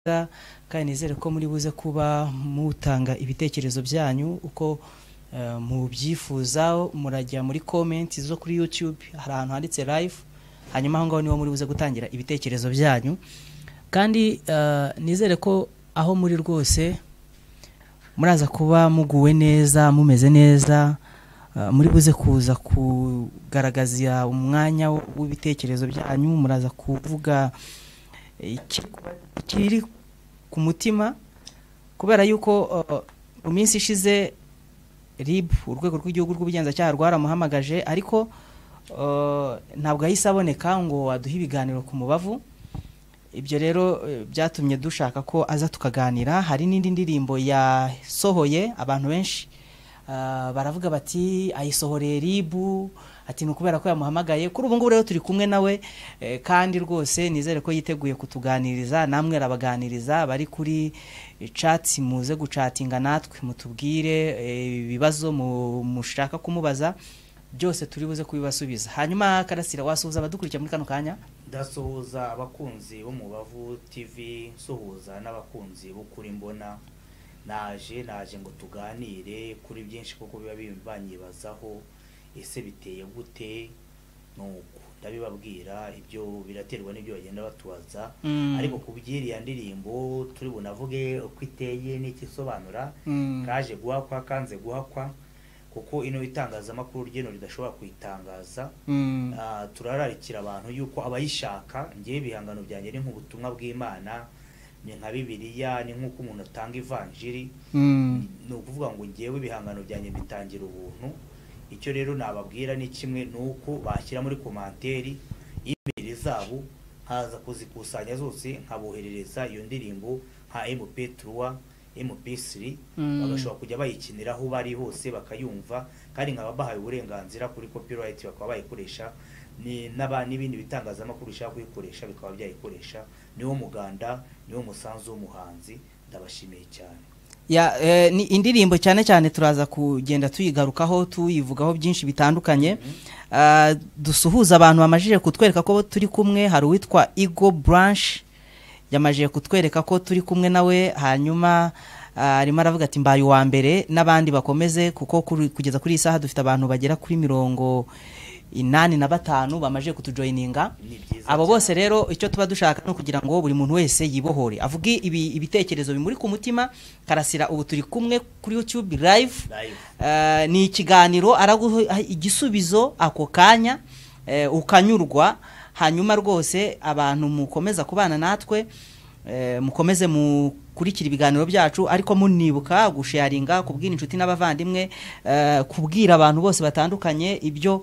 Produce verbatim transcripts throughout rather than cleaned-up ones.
kandi nizere ko muri buze kuba mutanga ibitekerezo byanyu uko uh, mu byifuza murajya muri comment zo kuri YouTube hari ahantu handitse live hanyuma aho ngaho niho muri buze gutangira ibitekerezo byanyu kandi uh, nizere ko aho muri rwose muraza kuba muguwe neza mumeze neza uh, muri buze kuza kugaragaza umwanya w'ibitekerezo byanyu muraza kuvuga ikiri ku mutima kubera yuko mu minsi ishize R I B urwego rw'igihugu rw'ubugenzacyaha rwaramuhamagaje ariko ntabwo yahise aboneka ngo aduhe ibiganiro ku Mubavu. Ibyo rero byatumye dushaka ko aza tukaganira. Hari n'indi ndirimbo yasohoye abantu benshi baravuga bati ayisohoreye R I B ati nukubera ko yamuhamagaye kuri ubu ngubu rero turi kumwe nawe eh, kandi rwose nizere ko yiteguye kutuganiriza namwe rabaganiriza bari kuri chat muze gucatinga natwe mutubwire ibibazo eh, mushaka kumubaza byose turi buze kubibasubiza. Hanyuma Karasira wasuhuza abadukurikira muri kano kanya? Ndasuhuza abakunzi bo Umubavu T V, suhuza n'abakunzi bo kuri mbona. Naje naje ngo tuganire kuri byinshi kuko biba bibanyibazaho ese biteye gute nuko ndabibabwira ibyo biraterwa n'ibyo bagenda batubaza mm. ariko kubyiriya ndirimbo turi bunavuge uko iteye n'ikisobanura mm. kaje guhakwa kanze guhakwa kuko ino itangazamakuru ryeno ridashobora kuyitangaza mm. uh, turararikira abantu yuko abayishaka ngiye bihangano byanjye ni nk'ubutumwa bw'Imana ni nka Bibiliya ni nk'uko umuntu atanga evanjiri mm. no kuvuga ngo ngiyewe bihangano byanjye bitangira ubuntu. Icyo rero nababwira ni kimwe nuko bashyira muri komanteri email zabo haza kuzikusanya zose nkaboherereza iyo ndirimbo nka M P three M P three mm. bagashobora kujya bayikiniraho bari hose bakayumva kandi nkaba bahaye uburenganzira kuri copyright bakaba bayikoresha ni n'abandi n'ibindi bitangazamakuru bishaka kuyikoresha bikaba byayikoresha. Niwo muganda niwo musanzu w'umuhanzi ndabashimiye cyane. Ya eh, ni indirimbo cyane cyane turaza kugenda tuyigarukaho tuyivugaho byinshi bitandukanye. mm -hmm. uh, dusuhuza abantu bamajije kutwereka ko turi kumwe. Hari witwa Ego Branch yamajije kutwereka ko turi kumwe nawe hanyuma arimo uh, aravuga ati mbaye wa mbere n'abandi bakomeze kuko kuri, kugeza kuri isaha dufite abantu bagera kuri mirongo inani na batanu bamaje kutujoininga. Abo bose rero icyo tuba dushaka no kugira ngo buri muntu wese yibohore avuge ibi ibitekerezo bimuri ku mutima. Karasira ubu turi kumwe kuri YouTube live, live. Uh, ni ikiganiro araguha igisubizo ako kanya uh, ukanyurwa hanyuma rwose abantu mukomeza kubana natwe uh, mukomeze mukurikira ibiganiro byacu ariko munibuka gusharinga kubwira inshuti n'abavandimwe uh, kubwira abantu bose batandukanye ibyo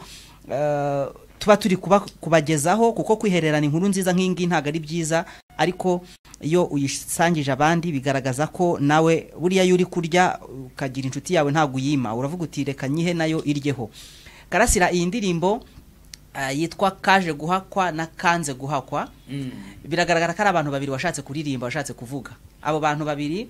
Uh, tuba turi kuba kubagezaho kuko kwihererana inkuru nziza nk'ingi ntago ari byiza ariko iyo uyisangije abandi bigaragaza ko nawe buriya yuri kurya ukagira inshuti yawe ntago yima uravuga uti reka nyihe nayo iryeho. Karasira iyi ndirimbo uh, yitwa kaje guhakwa na kanze guhakwa mm. biragaragara ko ari abantu babiri washatse kuririmba washatse kuvuga. Abo bantu babiri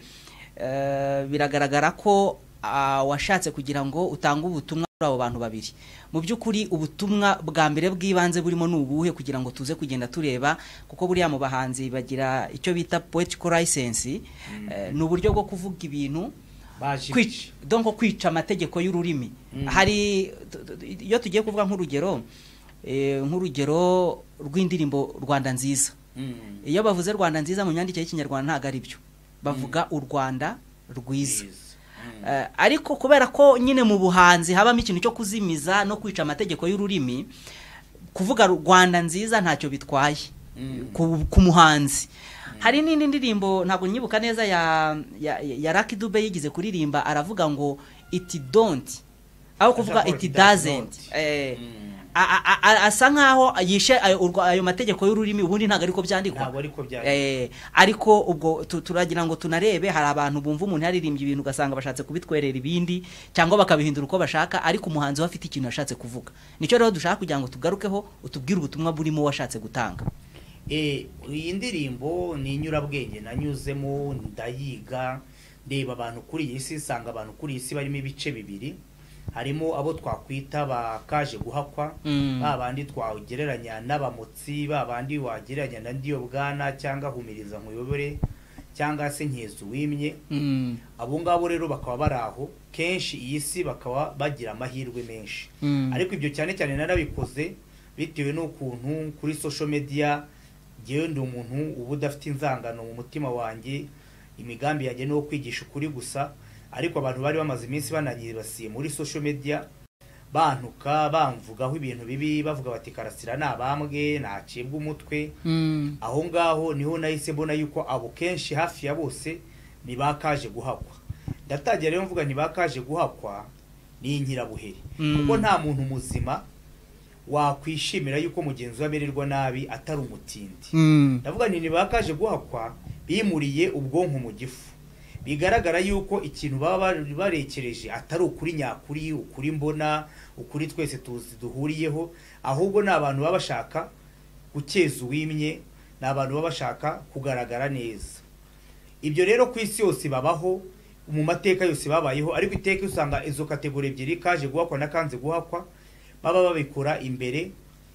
uh, biragaragara ko uh, washatse kugira ngo utange ubutumwa abo bantu babiri. Mu byukuri ubutumwa bwa mbere bw'ibanze burimo nubuhe kugira ngo tuze kugenda tureba kuko buriya mu bahanzi bagira icyo bita poetical license mm. eh, n'uburyo bwo kuvuga ibintu kwica donc kwica amategeko y'ururimi mm. hari iyo tugiye kuvuga nk'urugero eh, nk'urugero rw'indirimbo Rwanda nziza mm. iyo bavuze Rwanda nziza mu myandikire y'Ikinyarwanda ntago ari byo bavuga mm. u Rwanda rwiza. Uh, ariko kubera ko nyine mu buhanzi habamo ikintu cyo kuzimiza no kwica amategeko y'ururimi kuvuga Rwanda nziza ntacyo bitwaye mm. ku, ku muhanzi mm. hari n'indi ndirimbo ntabwo nyibuka neza ya ya, ya Lucky Dube yigize kuririmba aravuga ngo it don't aho kuvuga it doesn't eh mm. asa nkaho yishe ayo mategeko y'ururimi ubundi ntago ariko byandikwa eh ariko ubwo turagira ngo tunarebe hari abantu bumva umuntu yaririmbye ibintu gasanga bashatse kubitwerera ibindi cyangwa bakabihindura uko bashaka ariko umuhanzi wafite ikintu yashatse kuvuga. Nicyo rero dushaka kugira ngo tugarukeho utubwire ubutumwa burimo washatse gutanga. Eh iyi ndirimbo ni inyurabwenge nanyuzemo ndayiga ndeba abantu kuri iyi si sanga abantu kuri iyi si barimo ibice bibiri. Harimo abo twakwita bakaje guhakwa mm. babandi twagereranya n'abamutsi babandi wagereranya na ndiyo bwana cyangwa humiriza nkuyobore cyangwa se nkezo wimye mm. abo ngabo rero bakaba baraho kenshi iyi si bakaba bagira amahirwe menshi Mm. ariko ibyo cyane cyane narabikoze bitewe n'ukuntu kuri social media ngewe ndi umuntu ubu udafite inzangano mu mutima wanjye imigambi yanjye no kwigisha ukuri gusa ariko abantu bari bamaze iminsi bananyibasiye muri social media bantuka bamvugaho ibintu bibi bavuga bati Karasira nabambwe nacibwa umutwe Mm. aho ngaho niho nahise mbona yuko abo kenshi hafi ya bose nibakaje guhakwa ndatangira rero mvuga ntibakaje guhakwa ni inkirabuheri Mm. kuko nta muntu muzima wakwishimira yuko mugenzi we amererwa nabi atari umutindi Mm. ndavuga nti nibakaje guhakwa bimuriye ubwonko mu gifu bigaragara yuko ikintu baba barekereje atari ukuri nyakuri ukuri mbona ukuri twese tuzi duhuriyeho ahubwo n'abantu baba bashaka gukeza uwimye n'abantu baba bashaka kugaragara neza ibyo rero ku isi yose babaho mu mateka yose babayeho ariko iteka usanga izo kategori ebyiri kaje guhakwa na kanze guhakwa baba babikora imbere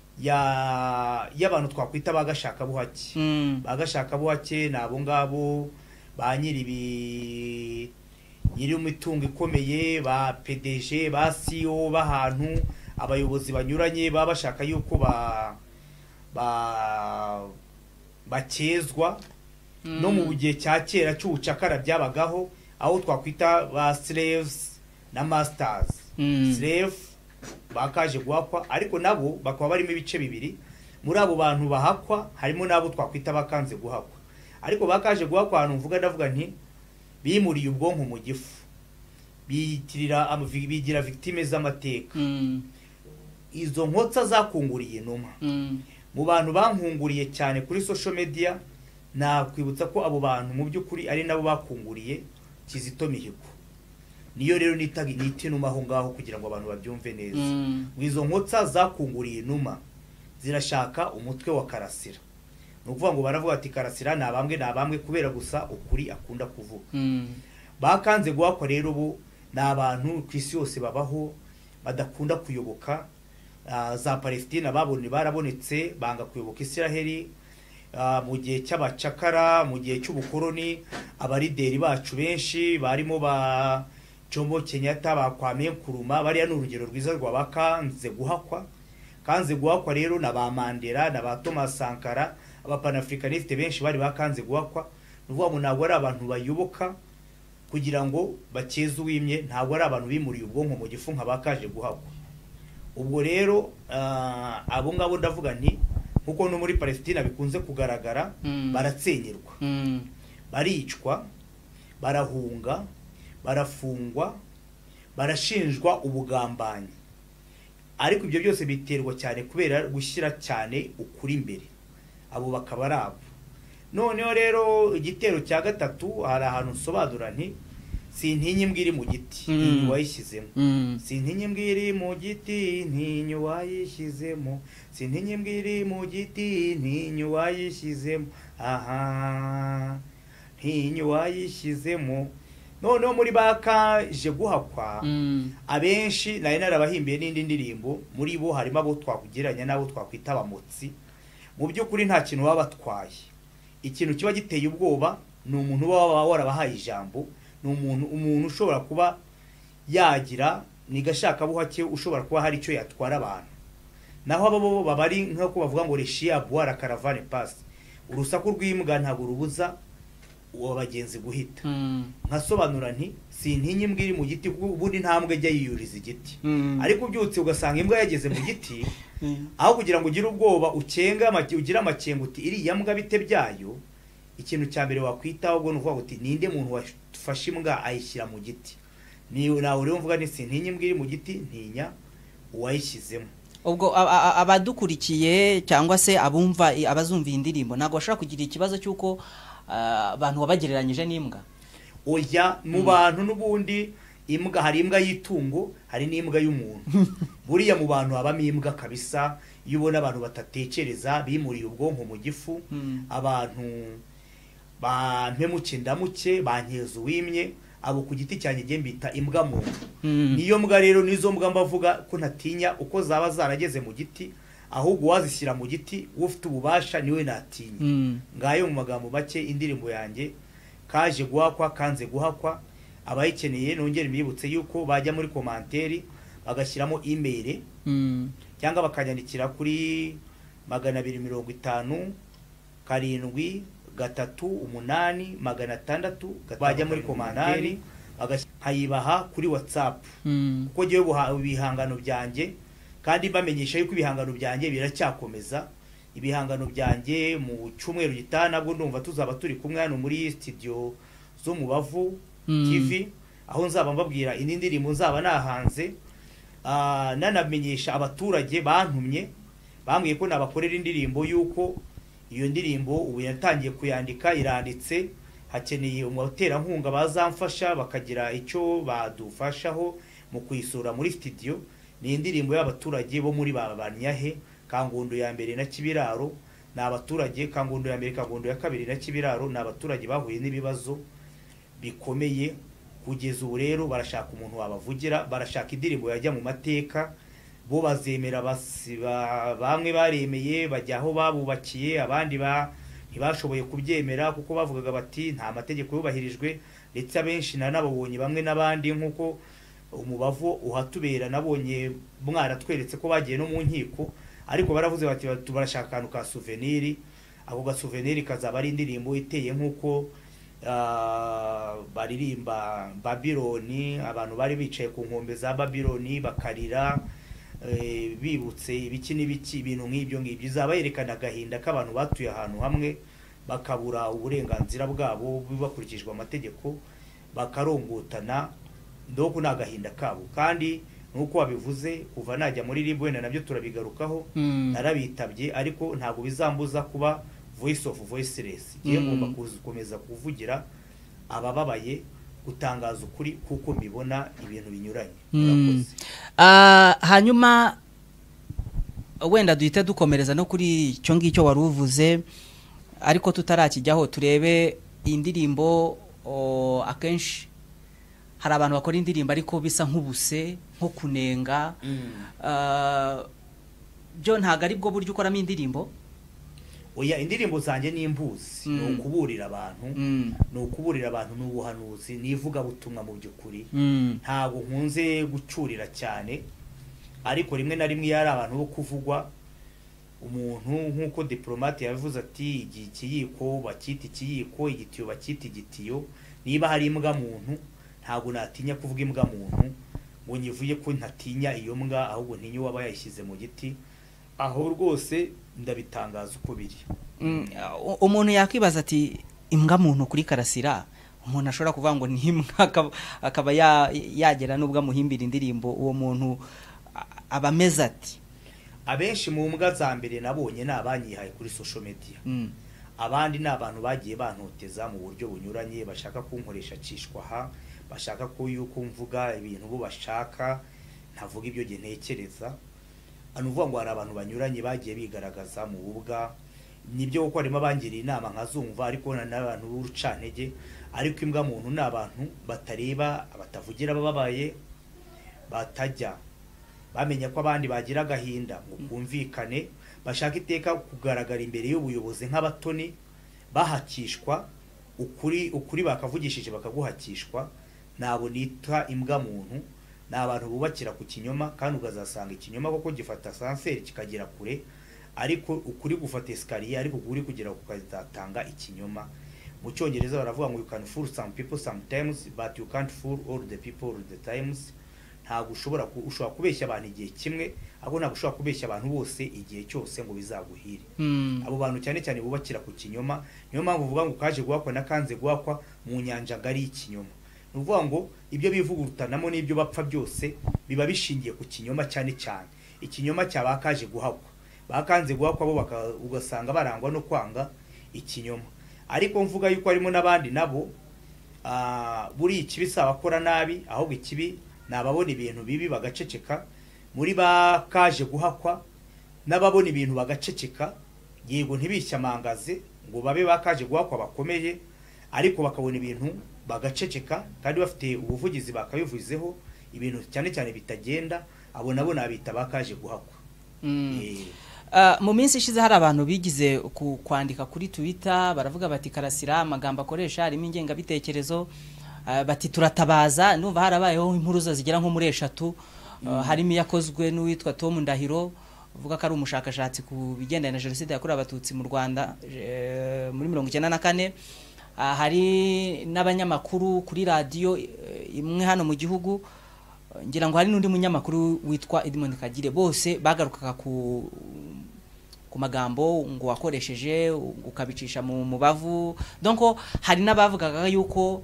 ya y'abantu twakwita bagashaka buhake Mm. bagashaka buhake nabo ngabo ba nyiri bi nyiri umutungo ikomeye ba P D G ba C E O bahantu abayobozi banyuranye baba bashaka yuko ba ba bakezwa Mm. no mu gihe cya kera cy'ubucakara byabagaho aho twakwita ba slaves na masters Mm. slave bakaje guhakwa ariko nabo bakaba barimo ibice bibiri muri abo bantu bahakwa harimo nabo twakwita bakanze guhakwa ariko bakaje guhakwa ahantu mvuga ndavuga nti bimuriye ubwonko mu gifu bitirira bigira victime z'amateka Mm. izo nkotsa zakunguriye numa Mm. mu bantu bankunguriye cyane kuri social media nakwibutsa ko abo bantu mu by'ukuri ari nabo bakunguriye Kizito Mihigo niyo rero nitagi niti numa aho ngaho kugira ngo abantu babyumve neza Mm. wizo nkotsa zakunguriye numa zirashaka umutwe wa Karasira nukuvuga ngo baravuga ati Karasira nabambwe nabambwe kubera gusa ukuri akunda kuvuga Mm. bakanze guhakwa rero bo nabantu kwisi yose babaho badakunda kuyoboka uh, za Palestina babone barabonetse banga kuyoboka Isiraheli uh, mu gihe cy'abacakara mu gihe cy'ubukoroni abarideri bacu benshi barimo ba Jomo Kenyatta bakwame kuruma bari n'urugero rwiza rwa bakanze guhakwa kanze guhakwa rero na ba Mandela na ba Thomas Sankara abapanafricaniste benshi bari bakanze guhakwa nuvuga ngo ntabwo ari abantu bayoboka kugira ngo bakeze uwimye ntabwo ari abantu bimuriye ubwonko mu gifu nka bakaje guhakwa ubwo rero uh, abo ngabo ndavuga nti nkuko no muri Palestina bikunze kugaragara Mm. baratsenyerwa Mm. baricwa barahunga barafungwa barashinjwa ubugambanyi ariko ibyo byose biterwa cyane kubera gushyira cyane ukuri imbere abo bakaba ari abo noneho rero igitero cya gatatu hari ahantu nsobanura nti sintinye imbwiri mu giti Mm. ntinyo wayishyizemo Mm. sintinye imbwiri mu giti ntinyo wayishyizemo sintinye imbwiri mu giti ntinyo wayishyizemo aha ntinyo wayishyizemo noneho muri bakaje guhakwa Mm. abenshi nari narabahimbiye n'indi ndirimbo muri bo harimo abo twakugiranya n'abo twakwita abamotsi mu by'ukuri nta kintu baba batwaye ikintu kiba giteye ubwoba ni umuntu baba warabahaye ijambo ni umuntu umuntu ushobora kuba yagira ni gashaka buhake ushobora kuba hari icyo yatwara abantu naho abo bo babari nk'uko bavuga ngo reshiya boire caravane pass urusaku rw'imbwa ntabwo rubuza uwo bagenzi guhita Mm. nkasobanura nti sintinye imbwa iri mu giti kuko ubundi ntambwe ajya yiyuriza igiti Mm. ariko ubyutse ugasanga imbwa yageze mu giti Mm. aho kugira ngo ugire ubwoba ucenga amake ugira amakenga uti iriya mbwa bite byayo ikintu cya mbere wakwitaho ubwo nuvuga uti ninde muntu wafashe imbwa ayishyira mu giti ni nawe rero mvuga ni sintinye imbwa iri mu giti ntinya uwayishyizemo ubwo a- a- abadukurikiye cyangwa se abumva abazumva indirimbo ntabwo bashobora kugira ikibazo cy'uko ah, abantu wabagereranyije n'imbwa oya mu bantu n'ubundi imbwa hari imbwa y'itungo hari n'imbwa y'umuntu buriya mu bantu habamo imbwa kabisa iyo ubona abantu batatekereza bimuriye ubwonko mu gifu Mm. abantu bampemuke ndamuke bankeza uwimye abo ku giti cyanjye ngiye mbita imbwa mu Mm. niyo mbwa rero nizo mbwa mbavuga ko ntatinya uko zaba zarageze mu giti ahubwo wazishyira mu giti ufite ububasha niwe natinya Mm. ngayo mu magambo make indirimbo yanjye kaje guhakwa kanze guhakwa abayikeneye nongere mbibutse yuko bajya muri komanteri bagashyiramo email mm. cyangwa bakanyandikira kuri magana abiri mirongo itanu karindwi gatatu umunani magana atandatu bajya muri komanteri bagayibaha kuri WhatsApp mm. kuko giye ibihangano byanjye kandi bamenyesha yuko ibihangano byanjye biracyakomeza ibihangano byanjye mu cyumweru gitana nabwo ndumva tuzaba turi kumwe hano muri studio zo Umubavu T V aho nzaba mbabwira indi ndirimbo nzaba nahanze ah nanamenyesha abaturage bantumye bambwiye ko nabakorera indirimbo yuko iyo ndirimbo ubu yatangiye kuyandika iranditse hakeneye umutera nkunga bazamfasha bakagira icyo badufashaho mu kuyisura muri studio ni indirimbo y'abaturage bo muri babanyahe Kangondo ya mbere na Kibiraro na abaturage Kangondo ya mbere Kangondo ya kabiri na Kibiraro na abaturage bahuye n'ibibazo bikomeye kugeza ubu rero barashaka umuntu wabavugira barashaka indirimbo yajya mu mateka bo bazemera basiba bamwe baremeye bajya aho babubakiye abandi ba ntibashoboye kubyemera kuko bavugaga bati nta mategeko yubahirijwe ndetse abenshi na nababonye bamwe nabandi nkuko Umubavu uhatubera nabonye mwaratweretse ko bagiye no mu nkiko ariko baravuze bati barashaka kantu ka souvenir ako ga souvenir kazaba ari indirimbo iteye nkuko uh, baririmba Babyloni abantu bari bicaye ku nkombe za Babyloni bakarira e, bibutse ibiki n'ibiki ibintu nk'ibyo ngibyo izaba yerekana gahinda k'abantu batuye ahantu hamwe bakabura uburenganzira bwabo bibakurikijwe amategeko bakarongotana ndoko nagahinda kabo kandi nuko wabivuze kuva najya muri libwena nabyo turabigarukaho mm. narabitabye ariko ntago bizambuza kuba voice of voiceless giye ngomba mm. kukomeza kuvugira abababaye gutangaza ukuri kuko mbibona ibintu binyuranye mm. uh, hanyuma wenda duhite dukomereza no kuri cyo ngicyo waruvuze ariko tutarakijyaho turebe indirimbo akenshi hari abantu bakora indirimbo ariko bisa nk'ubuse nko kunenga mm. uh, byo ntago ari bwo buryo ukoramo indirimbo oya indirimbo zanjye ni imbuzi mm. no kuburira abantu mm. no kuburira abantu n'ubuhanuzi nivuga butumwa mu byukuri mm. ntago nkunze gucurira cyane ariko rimwe na rimwe yari abantu bo kuvugwa umuntu nkuko diplomate yavuze ati igikiyiko bakita ikiyiko igitiyo bakita igitiyo niba hari imbwa muntu ntago natinya kuvuga imbwa muntu ngo nyivuye ko ntatinya iyo mbwa ahubwo ntinyo waba yashyize mu giti aho rwose ndabitangaza uko biri mm, umuntu yakwibaza ati imbwa muntu kuri Karasira umuntu ashobora kuvuga ngo ni imbwa akaba yagera nubwo muhimbira indirimbo uwo muntu abameza ati abenshi mu mbwa za mbere nabonye nabanyihaye kuri social media mm. abandi nabantu bagiye bantoteza mu buryo bunyuranye bashaka kunkoresha cishwa ha bashaka ko yuko mvuga ibintu bo bashaka ntavuga ibyo gihe ntekereza anuvuga ngo hari abantu banyuranye bagiye bigaragaza mu bubwa nibyo uko arimo bangiriye inama nkazumva ariko n'abantu b'urucantege ariko imbwa muntu n'abantu batareba abatavugira bababaye batajya bamenya ko abandi bagira gahinda ngo kumvikane bashaka iteka kugaragara imbere y'ubuyobozi nk'abatoni bahakishwa ukuri ukuri bakavugishije bakaguhakishwa nabo nita imbwa muntu n'abantu bubakira ku kinyoma kandi ugazasanga ikinyoma koko gifata sanseri kikagira kure ariko ukuri gufata escalier ariko kuri kugira kukazatanga ikinyoma mu cyongereza baravuga ngo you can fool some people sometimes but you can't fool all the people all the times ntago ushobora ushobora kubeshya abantu igihe kimwe ahubwo ntago ushobora kubeshya abantu bose igihe cyose ngo bizaguhire mm. abo bantu cyane cyane bubakira ku kinyoma niyo mpamvu uvuga ngo kaje guhakwa na kanze guhakwa mu nyanja ngari ikinyoma nuvuga ngo ibyo bivugurutanamo n'ibyo bapfa byose biba bishingiye ku kinyoma cyane cyane ikinyoma cyabakaje guhakwa bakanze guhakwa bo ugasanga barangwa no kwanga ikinyoma ariko mvuga yuko harimo nabandi nabo ah buri ikibisa bakora nabi ahubwo ikibi nababona ibintu bibi bagaceceka muri bakaje guhakwa nababona ibintu bagaceceka yego ntibishyamangaze ngo babe bakaje guhakwa bakomeye ariko bakabona ibintu bagaceceka kandi bafite ubuvugizi bakabivuzeho ibintu cyane cyane bitagenda abo nabo nabita bakaje guhakwa mm. e. Uh, mu minsi ishize hari abantu bigize ku kwandika kuri Twitter baravuga bati Karasira amagambo akoresha harimo ingengabitekerezo, uh, bati turatabaza. Numva harabayeho impuruza zigera nko muri eshatu, uh, mm. harimo yakozwe n'uwitwa Tom Ndahiro uvuga ko ari umushakashatsi ku bigendanye na jenoside yakorewe abatutsi mu Rwanda e, muri mirongo icyenda na kane. Uh, hari n'abanyamakuru kuri radio imwe hano mu gihugu, ngira ngo hari n'undi munyamakuru witwa Edmond Kagire, bose bagarukaga ku ku magambo ngo wakoresheje ukabicisha mu Umubavu. Donc hari n'abavugaga yuko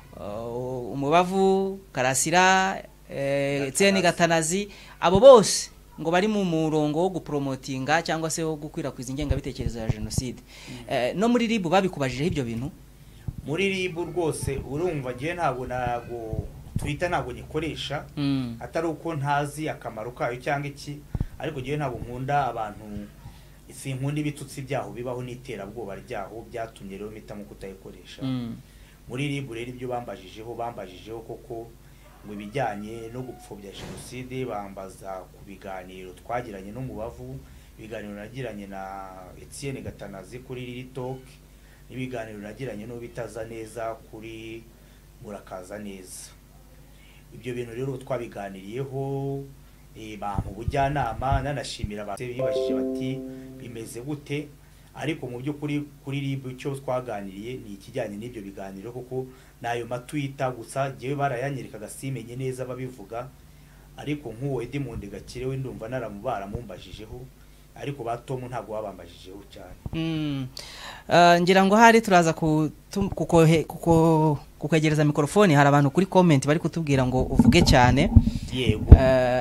uh, Umubavu, Karasira, eh, Tseni Gatanazi, abo bose ngo bari mu murongo wo gupromotinga cyangwa se wo gukwirakwiza ingengabitekerezo ya jenoside. Mm. Eh, no muri ribu babikubajije ibyo bintu? Muri ribu rwose urumva giye ntabwo nago Twitter ntabwo nyikoresha, mm. atari uko ntazi akamaro kayo cyangwa iki, ariko giye ntabwo nkunda abantu isi nkunda ibitutsi byaho bibaho n'iterabwoba ryaho, byatumye rero mpitamo kutayikoresha. Mm. Muri ribu rero ibyo bambajijeho bambajijeho koko ngo ibijyanye no gupfobya jenoside, bambaza ku biganiro twagiranye n'Umubavu, ibiganiro nagiranye na Etienne Gatanazi kuri Riri Talk, ibiganiro nagiranye no bitaza neza kuri Murakaza Neza. Ibyo bintu rero twabiganiriyeho, e, bantu bujyanama nanashimira abantu bibashije bati bimeze gute, ariko mu byo kuri kuri ribu cyo twaganiriye ni ikijyanye n'ibyo biganiro, kuko nayo matwita gusa giye barayanyereka gasimenye neza babivuga, ariko nk'uwo Edmond Gakire we ndumva naramubara mumbajijeho, ariko ba Tom ntago babambajijeho cyane. Mm. Uh, ngira ngo hari turaza ku kuko kuko kukwegereza mikrofone, hari abantu kuri comment bari kutubwira ngo uvuge cyane. Yego. Uh,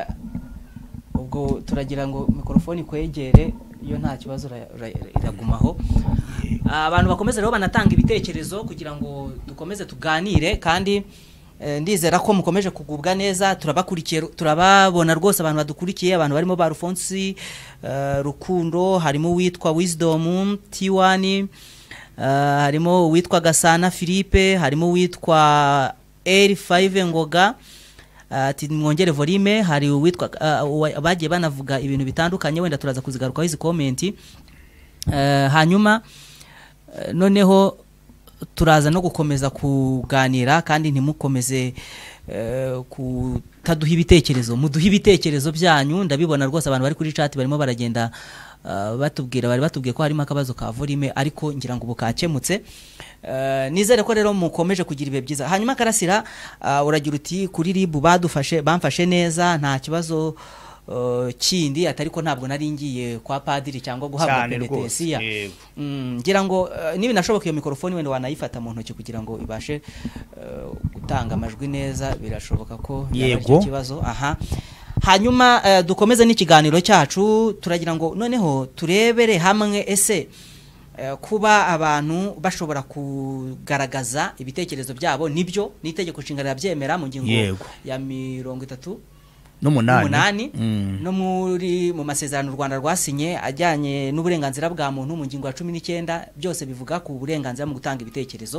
ubwo turagira ngo mikrofone kwegere iyo nta kibazo iragumaho. Abantu bakomeze rero banatanga ibitekerezo kugira ngo dukomeze tuganire, kandi eh, ndizera ko mukomeje kugubwa neza. Turabakurikiye, turababona rwose abantu badukurikiye, abantu barimo ba Rufonsi, uh, Rukundo, harimo witwa Wisdom T one, uh, harimo witwa Gasana Philippe, harimo witwa L five Ngoga, ati uh, mwongere volume. Hari witwa uh, bagiye banavuga ibintu bitandukanye, wenda turaza kuzigarukaho izi comment. Uh, hanyuma uh, noneho turaza no gukomeza kuganira, kandi ntimukomeze uh, kutaduha ibitekerezo, muduha ibitekerezo byanyu. Ndabibona rwose abantu bari kuri chat barimo baragenda uh, batubwira bari batubwiye ko harimo akabazo ka volume, ariko ngira ngo bukakemutse. Uh, nizere ko rero mukomeje kugira ibe byiza. Hanyuma Karasira, uh, uragira uti kuri ribu badufashe bamfashe neza, nta kibazo uh, kindi, atari ko ntabwo nari ngiye kwa padiri cyangwa guhabwa penetensiya. Mm, ngira ngo uh, nibi nashoboka iyo mikrofone wenda wanayifata mu ntoki kugira ngo ibashe uh, gutanga amajwi neza, birashoboka ko yego kibazo. Aha. Hanyuma uh, dukomeze n'ikiganiro cyacu, turagira ngo noneho turebere hamwe ese Uh, kuba abantu bashobora kugaragaza ibitekerezo byabo nibyo n'itegeko nshinga yabyemera mu ngingo ya mirongo itatu n'umunani mm. no muri mu masezerano u Rwanda rwasinye ajyanye n'uburenganzira bwa muntu mu ngingo ya cumi n'icyenda, byose bivuga ku burenganzira mu gutanga ibitekerezo.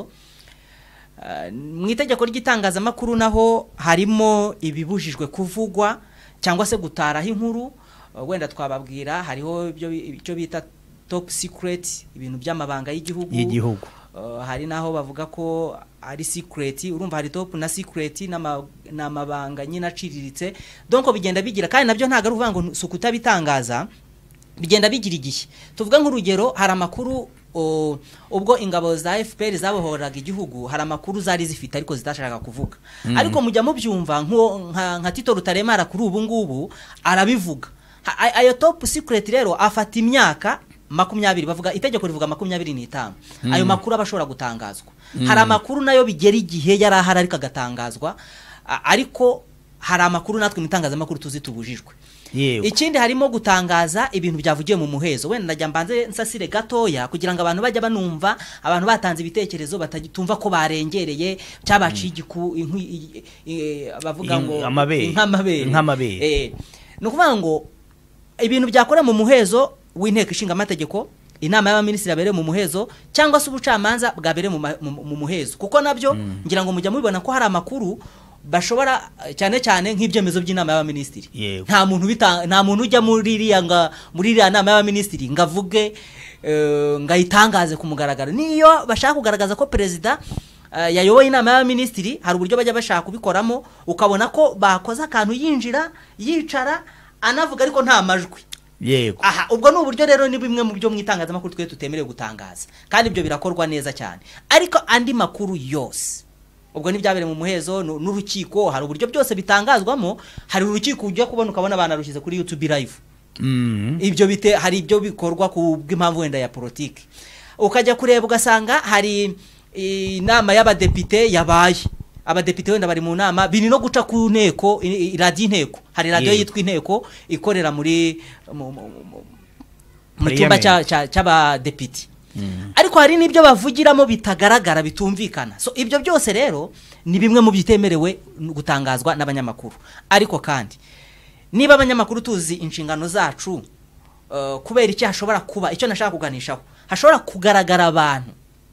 Uh, mu itegeko ry'itangazamakuru naho harimo ibibujijwe kuvugwa cyangwa se gutaraho inkuru. Uh, wenda twababwira hariho ibyo icyo bita top secret, ibintu by'amabanga y'igihugu y'igihugu. Uh, hari naho bavuga ko ari secret, urumva hari top na secret n'amabanga nyina aciriritse. Donc bigenda bigira, kandi nabyo ntago ari uvuga ngo sukuta bitangaza, bigenda bigira igihe. Tuvuga nk'urugero, hari amakuru uh, ubwo ingabo za F P R zabohoraga igihugu, hari amakuru zari zifite ariko zitashaka kuvuga. Mm. Ariko mujya mu byumva nko nka Tito Rutaremara kuri ubu ngubu arabivuga. Ayo top secret rero afata imyaka makumyabiri, bavuga itegeko rivuga makumyabiri n'itanu. Mm. Ayo makuru abashobora gutangazwa. Mm. Hari amakuru nayo bigera igihe yari ahari ariko agatangazwa, ariko hari amakuru natwe mitangaza makuru tuzi tubujijwe. Yego. Ikindi harimo gutangaza ibintu byavugiye mu muhezo. Wenda najya mbanze nsasire gatoya kugira ngo abantu bajya banumva, abantu batanze ibitekerezo batagitumva ko barengereye cyabaciye igiku bavuga ngo nk'amabere nk'amabere. Eh, no kuvuga ngo ibintu byakora mu muhezo w'inteko ishinga amategeko, inama y'abaminisitiri abere mu muhezo, cyangwa se ubucamanza bwabere mu muhezo, kuko nabyo mm. ngira ngo mujya mubibona ko hari amakuru bashobora cyane cyane nk'ibyemezo by'inama y'abaminisitiri Yego. nta muntu bita nta muntu ujya muri iriya nga muri iriya nama y'abaminisitiri ngavuge eh, ngayitangaze ku mugaragaro niyo bashaka kugaragaza ko perezida eh, yayoboye inama y'abaminisitiri hari uburyo bajya bashaka kubikoramo ukabona ko bakoze akantu yinjira yicara anavuga ariko nta majwi yego aha ubwo ni uburyo rero ni bimwe mu byo mwitangazamakuru twe tutemerewe gutangaza kandi ibyo birakorwa neza cyane ariko andi makuru yose ubwo ntibyabere mu muhezo nu- n'urukiko hari uburyo byose bitangazwamo hari urukiko ujya kubona ukabona abantu rushyize kuri YouTube live mm. ibyo bite hari ibyo bikorwa ku bw'impamvu wenda ya politiki ukajya kureba ugasanga hari inama y'abadepite yabaye abadepite wenda bari mu nama bini no guca ku nteko i- i- radio inteko hari radio Yego. yitwa inteko ikorera muri mu- mu- mu- mu Parliament. cyumba cya- cya- cy'abadepite ariko hari n'ibyo bavugiramo bitagaragara bitumvikana so ibyo byose rero ni bimwe mu bitemerewe gutangazwa n'abanyamakuru ariko kandi niba abanyamakuru tuzi inshingano zacu uh, kubera icyo hashobora kuba icyo nashaka kuganishaho hashobora kugaragara abantu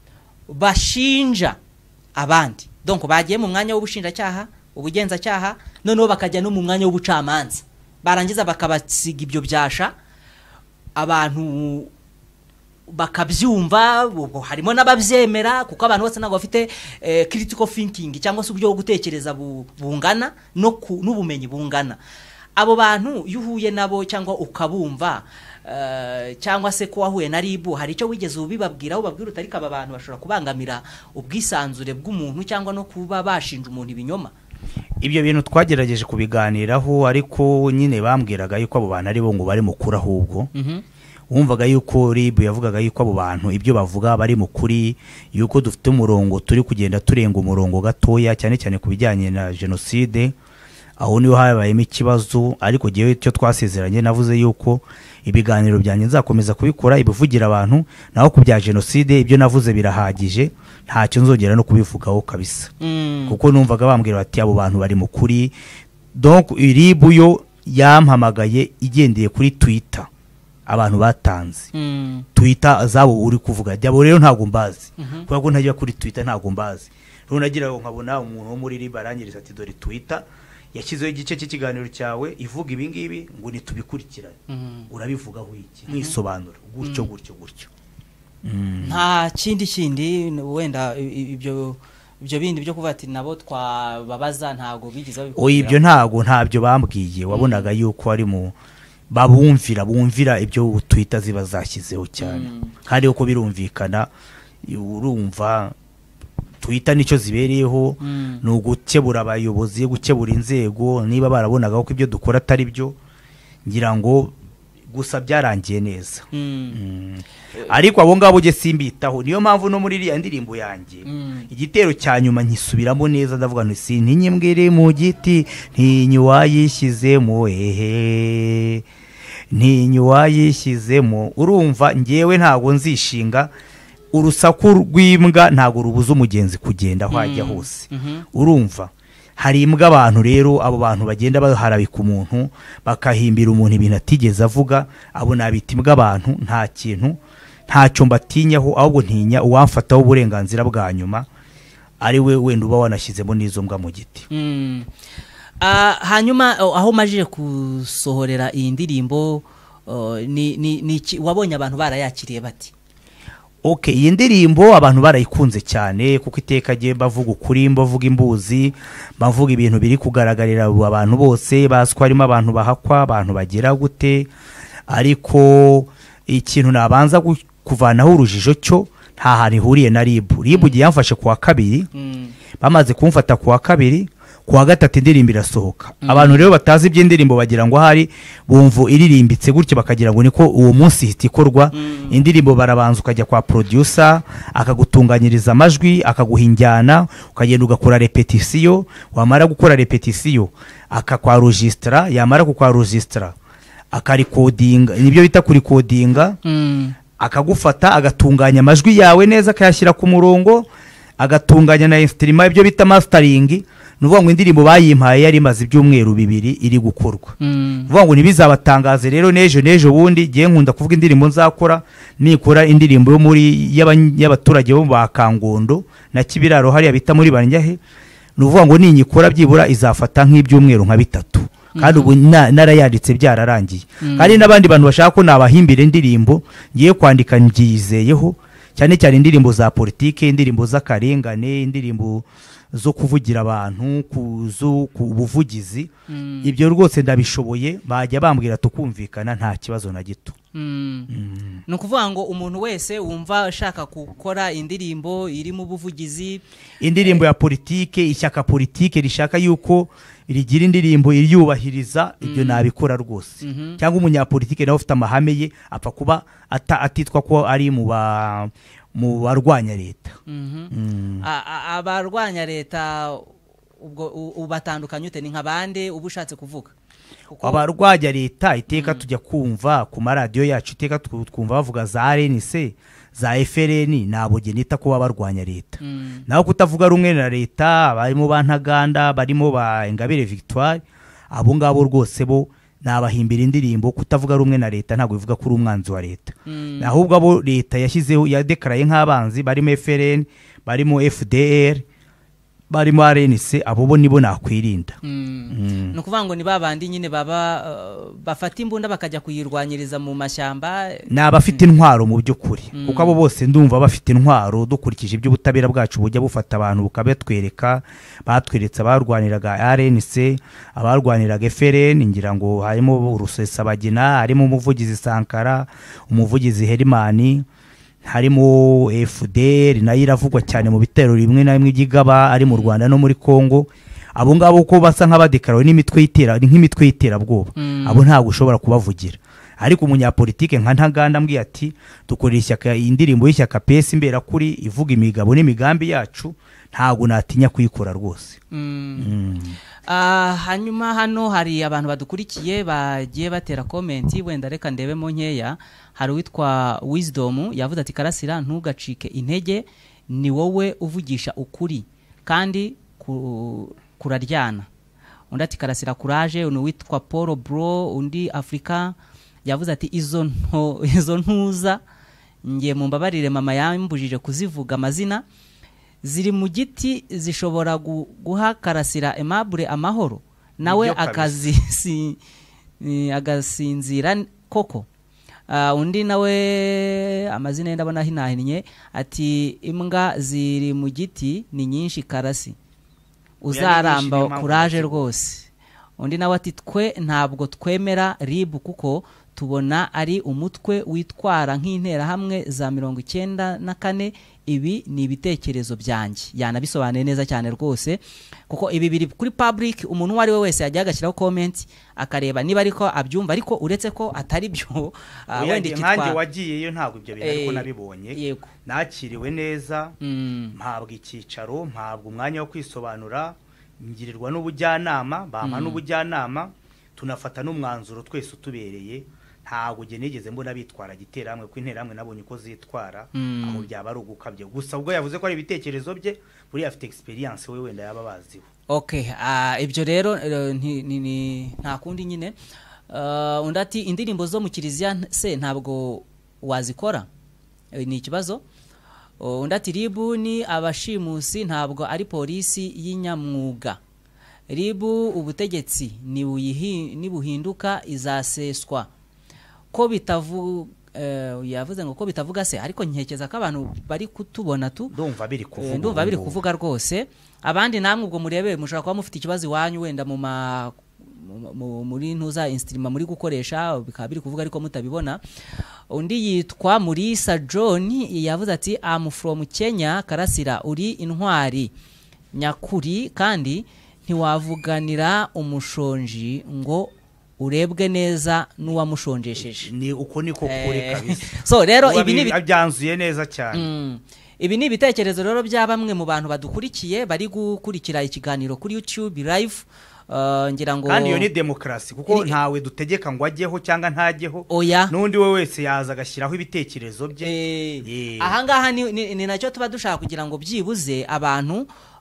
bashinja abandi donc bagiye mu mwanya w'ubushinjacyaha ubugenzacyaha noneho bakajya no mu mwanya w'ubucamanza barangiza bakabasiga ibyo byasha abantu bakabyumva ubwo harimo n'ababyemera kuko abantu bose ntabwo bafite eh, critical thinking cyangwa se uburyo bwo gutekereza bu- bungana no ku- n'ubumenyi bungana abo bantu iyo uhuye nabo cyangwa ukabumva eh, cyangwa se ko wahuye na ribu hari icyo wigeze ubibabwira ubabwira utari aba bantu bashobora kubangamira ubwisanzure bw'umuntu cyangwa no kuba bashinja umuntu ibinyoma ibyo bintu twagerageje kubiganiraho ariko nyine bambwiraga yuko abo bantu ari bo ngo bari mukuru ahubwo mhm wumvaga yuko ribu yavugaga yuko abo bantu ibyo bavuga bari mukuri yuko dufite umurongo turi kugenda turenga umurongo gatoya cyane cyane ku bijyanye na jenoside aho niho habayemo ikibazo ariko gihe icyo twasezeranye navuze yuko ibiganiro byanjye nzakomeza kubikora ibivugira abantu naho ku bya jenoside ibyo navuze birahagije ntacyo nzongera no kubivugaho kabisa mm. kuko numvaga bambwira bati abo bantu bari mukuri donc ribu yo yampamagaye igendeye kuri Twitter abantu batanze mm. Twitter zabo uri kuvuga byabo rero ntago mbazi Mhm. kuko ntajya kuri Twitter ntago mbazi rero nagira ngo nkabona umuntu wo muri riba arangiriza ati dore Twitter yashyizeho igice cy'ikiganiro cyawe ivuga ibi ngibi ngo nitubikurikirane Mhm. urabivugaho iki nk'isobanura gutyo gutyo gutyo nta kindi kindi wenda i- i- ibyo ibyo bindi byo kuvuga ati nabo twababaza ntago bigize babikora oya ibyo ntago ntabyo bambwiye wabonaga yuko ari mu babumvira bumvira ibyo Twitter ziba zashyizeho cyane Mm. kandi uko birumvikana urumva Twitter nicyo zibereyeho Mm. ni ugukebura abayobozi gukebura inzego niba barabonaga ko ibyo dukora atari byo ngira ngo gusa byarangiye neza Mm. Mm. ariko abo ngabo ujye simbitaho niyo mpamvu no muri iriya ndirimbo yanjye Mm. igitero cya nyuma nkisubiramo neza ndavuga nti sintinye mbwire mu giti ntinye wayishyizemo ehe ntinye wayishyizemo urumva ngewe ntago nzishinga urusaku rw'imbwa ntago rubuza umugenzi kugenda aho ajya hose Mhm. urumva hari imbwa abantu rero abo bantu bagenda baharabika umuntu bakahimbira umuntu ibintu atigeze avuga abo nabita imbwa abantu nta kintu ntacyo mbatinyaho ahubwo ntinya uwamfataho uburenganzira bwa nyuma ari we wenda uba wanashyizemo n'izo mbwa mu giti Mm. Ah, hanyuma oh, aho majije kusohorera iyi ndirimbo oh, ni ni ni iki- wabonye abantu barayakiriye bati Okay, iyi ndirimbo abantu barayikunze cyane kuko iteka giye bavuga ukuri bavuga imbuzi bavuga ibintu biri kugaragarira abantu bose baswa harimo abantu bahakwa abantu bagera gute ariko ikintu nabanza gu- kuvanaho urujijo cyo nta hantu ihuriye na ribu ribu giye yamfashe kuwa kabiri Mm. bamaze kumfata kuwa kabiri kuwa gatatu indirimbo irasohoka abantu rero batazi iby'indirimbo bagira ngo hari bumva iririmbitse gutyo bakagira ngo niko uwo munsi hita ikorwa indirimbo barabanza ukajya kwa producer akagutunganyiriza amajwi akaguha injyana ukagenda ugakora repetition wamara gukora repetition akakwa registra yamara kukwa registra akarikodinga nibyo bita kurikodinga Mm. akagufata agatunganya amajwi yawe neza akayashyira ku murongo agatunganya na instrument ibyo bita mastering nuvuga ngo indirimbo bayimpaye yari maze ibyumweru bibiri iri gukorwa Mm. nuvuga ngo nibizabatangaze rero nejo nejo bundi giye nkunda kuvuga indirimbo nzakora nikora indirimbo yo muri y'abaturage bo ba Kangondo na Kibiraro hariya bita muri Banyahe nuvuga ngo ninyikora byibura izafata nk'ibyumweru nka bitatu kandi ubu narayanditse byararangiye kandi n'abandi bantu bashaka ko nabahimbira indirimbo ngiye kwandika ngiyizeyeho cyane cyane indirimbo za politike, indirimbo z'akarengane, indirimbo zo kuvugira abantu kuzo kubuvugizi mm. ibyo rwose ndabishoboye bajya bambwira tukumvikana nta kibazo na gito. mm. mm. no kuvuga ngo umuntu wese wumva ashaka gukora indirimbo iri mu buvugizi, indirimbo ya politike, ishyaka politike rishaka yuko rigira indirimbo iriyubahiriza ibyo mm. nabikora rwose. mm -hmm. cyangwa umunyapolitike nawe ufite amahame ye apfa kuba ata atitwa ko ari mu ba mu barwanya leta. mm -hmm. mm. abarwanya leta ubwo ubatandukanye ute ni nk'abande ubushatse kuvuga? Abarwanya leta iteka mm. tujya kumva ku maradiyo yacu iteka twumva bavuga za R N C za F R N nabo genita ko babarwanya leta. mm. naho kutavuga rumwe na leta barimo bantaganda barimo ba Ingabire Victoire abo ngabo rwose bo nabahimbira indirimbo kutavuga rumwe na leta ntago bivuga kuri umwanzi wa leta. mm. ahubwo abo leta yashyizeho yadekaraye nk'abanzi barimo F R N barimo F D R barimo R N C abo bo nibo nakwirinda. mm. mm. no kuvuga ngo ni babandi nyine baba uh, bafata imbunda bakajya kuyirwanyiriza mu mashyamba, nabafite intwaro mu by'ukuri. mm. kuko abo bose ndumva bafite intwaro dukurikije ibyo butabera bwacu bujya bufata abantu bukabatwereka batweretse abarwaniraga R N C abarwaniraga F R N ngira ngo harimo Rusesabagina, harimo umuvugizi Sankara, umuvugizi Herimani, harimo F D R nayo iravugwa cyane mu bitero rimwe na rimwe igigaba ari mu Rwanda no muri Kongo. abo ngabo ko basa nk'abadekarawe n'imitwe yitera nk'imitwe yitera bwoba mm. abo ntabwo ushobora kubavugira. Ariko umunyapolitike nka Ntaganda mbwiye ati dukorera ishyaka indirimbo y'ishyaka P S imbera kuri ivuga imigabo n'imigambi yacu ntabwo natinya kuyikora rwose. mm. mm. Uh, hanyuma hano hari abantu badukurikiye bagiye batera comment wenda reka ndebemo nkeya. Hari witwa Wisdom yavuze ati Karasira ntugacike intege ni wowe uvugisha ukuri kandi ku, kuraryana. Undi ati Karasira courage. Undi witwa Paul Bro undi Africa yavuze ati izo nto izo ntuza ngiye mu mbabarire mama yambujije kuzivuga amazina ziri mu giti zishobora guha Karasira Aimable amahoro nawe akazi si, agasinzira koko. Uh, undi nawe amazina yenda ndabona hinahinnye ati imbwa ziri mu giti ni nyinshi Karasi uzaramba courage rwose. Undi nawe ati twe ntabwo twemera R I B kuko tubona ari umutwe witwara nk'intera hamwe za mirongo icyenda na kane. Ibi ni ibitekerezo byanjye. Yanabisobanuye neza cyane rwose kuko ibi biri kuri public umuntu wari we wese yajya agashyiraho comment akareba niba ariko abyumva ariko uretse ko atari byo uh, wenda ikitwa wagiyeyo ntabwo ibyo bintu ariko nabibonye nakiriwe neza mpabwa icyicaro mpabwa umwanya wo kwisobanura ngirirwa n'ubujyanama bampa n'ubujyanama tunafata n'umwanzuro twese utubereye. Ntabwo je nigeze mbona bitwara gitera hamwe ku intera hamwe nabonye uko zitwara mm. aho byaba ari ugukabye gusa ubwo yavuze ko ari ibitekerezo bye buri afite experience we wenda yaba baziho. Okay, uh, ibyo rero uh, ni, ni, ni nta kundi nyine uh, undati indirimbo zo mu kiliziya se ntabwo wazikora e, ni ikibazo. uh, undati R I B ni abashimusi ntabwo ari polisi y'inyamwuga. R I B ubutegetsi ni buyihi ni buhinduka izaseswa ko bitavu uh, yavuze ngo ko bitavuga se ariko nkekeza ko abantu bari kutubona tu ndumva biri kuvuga ndumva biri kuvuga rwose. Abandi namwe ubwo murebe mushaka kuba mufite ikibazo iwanyu wenda mu ma muri ntuza instrument muri gukoresha bikaba biri kuvuga ariko mutabibona. Undi yitwa Murisa John yavuze ati I'm from Kenya. Karasira uri intwari nyakuri kandi ntiwavuganira umushonji ngo urebwe neza n'uwamushonjesheje. Ni uko niko kuri kabisa. So rero ibi ni byanzuye neza cyane. mm. Ibi ni ibitekerezo rero bya bamwe mu bantu badukurikiye bari gukurikira ikiganiro kuri YouTube live. Uh, ngira ngo kandi yo ni demokrasi kuko ntawe dutegeka ngo ajyeho cyangwa ntajyeho nundi we wese yaza agashyiraho ibitekerezo bye. eh, aha ngaha ni, ni, ni nacyo tuba dushaka kugira ngo byibuze abantu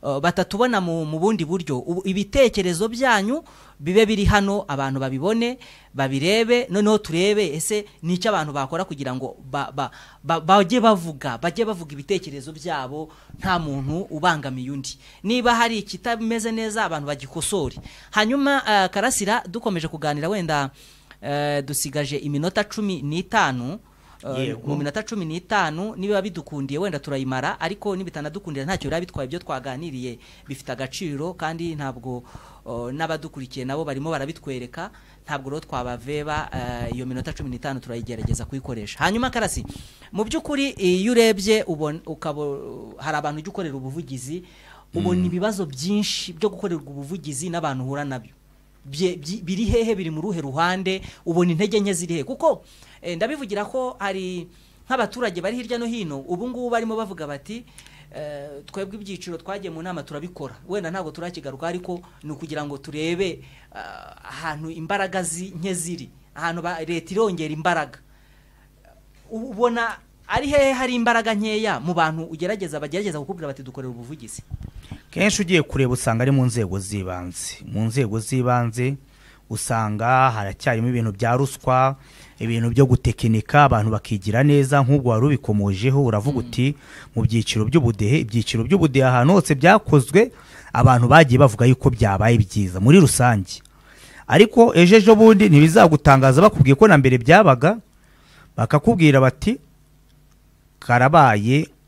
uh, batatubona mu, mu bundi buryo. Ubu, ibitekerezo byanyu bibe biri hano abantu babibone babirebe noneho turebe ese nicyo abantu bakora kugira ngo bajye ba, ba, ba, bavuga bajye bavuga ibitekerezo byabo nta muntu ubangamiye undi. Niba hari ikitameze neza abantu bagikosore. Hanyuma uh, Karasira dukomeje kuganira wenda uh, dusigaje iminota cumi n'itanu. Uh, mu minota cumi n'itanu niba bidukundiye wenda turayimara ariko nibitanadukundira ntacyo bira bitwaye ibyo twaganiriye bifite agaciro kandi ntabwo uh, n'abadukurikiye nabo barimo barabitwereka ntabwo ro twabaveba iyo uh, minota cumi n'itanu turayigerageza kuyikoresha. Hanyuma Karasi mu by'ukuri iyo urebye ubona ukabo hari abantu ujye ukorera ubuvugizi ubona mm. ibibazo byinshi byo gukorerwa ubuvugizi n'abantu hura nabyo biri hehe biri mu ruhe ruhande ubona intege nke ziri he kuko eh, ndabivugira ko hari nk'abaturage bari hirya no hino ubu ngubu barimo bavuga bati eh, twebwe ibyiciro twagiye mu nama turabikora wenda ntabwo turakigaruka ariko ni ukugira ngo turebe uh, ahantu imbaraga nke ziri ahantu leta irongera imbaraga ubona ari hehe hari imbaraga nkeya mu bantu ugerageza bagerageza kukubwira bati dukorera ubuvugizi. Kenshi ugiye kureba usanga ari mu nzego z'ibanze mu nzego z'ibanze usanga haracyarimo ibintu bya ruswa ibintu byo gutekinika abantu bakigira neza nk'ubwo wari ubikomojeho uravuga uti mu byiciro by'ubudehe ibyiciro by'ubudehe ahantu hose byakozwe abantu bagiye bavuga yuko byabaye byiza muri rusange ariko ejejo bundi ntibizagutangaza bakubwiye ko na mbere byabaga bakakubwira bati karabaye